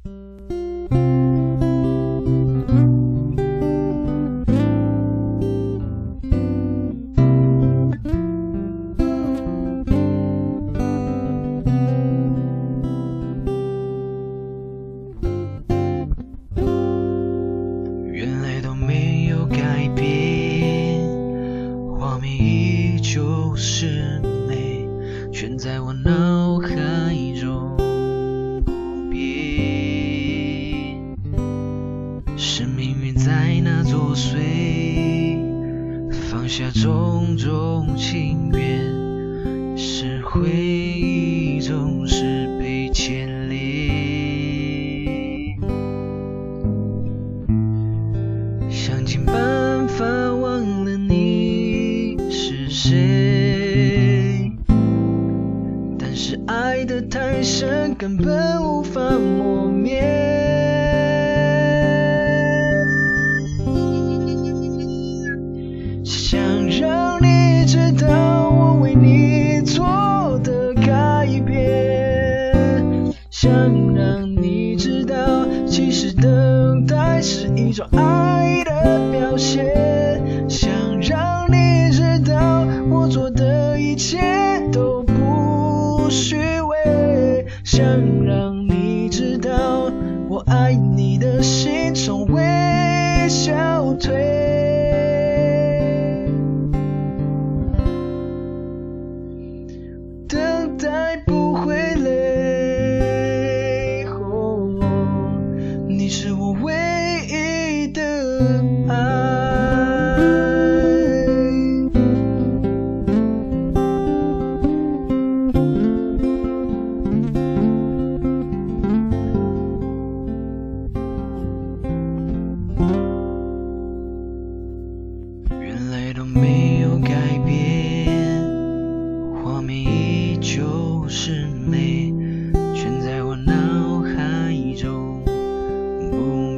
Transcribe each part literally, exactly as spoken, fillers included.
原来都没有改变，画面依旧是美，全在我脑海中不变。是命运在那作祟，放下种种情缘，是回忆总是被牵连。想尽办法忘了你是谁，但是爱得太深，根本无法磨灭。想让你知道我为你做的改变，想让你知道其实等待是一种爱的表现，想让你知道我做的一切都不虚伪，想让你知道我爱你的心从未消退。等待不会累，哦，你是我唯一的爱。原来都没有改变，画面依旧是美，全在我脑海中不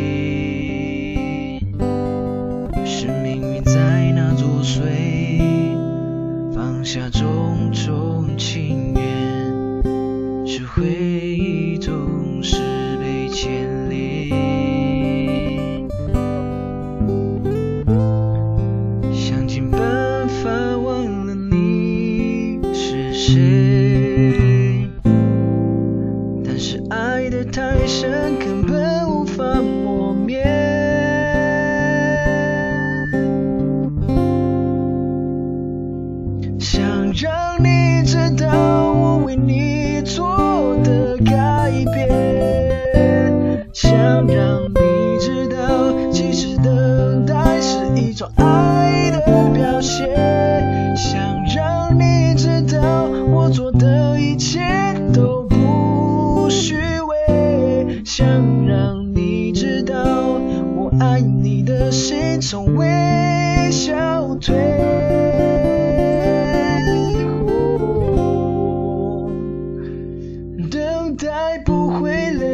变。是命运在那作祟，放下种种情缘，是回忆总是被牵连。想尽办法忘了你是谁，但是爱得太深，根本无法磨灭。想让你知道我为你做的改变，想让你知道其实等待是一种爱的表现，想让你知道我做的一切都不虚伪，想让你知道我爱你的心从未消退。等待不会累。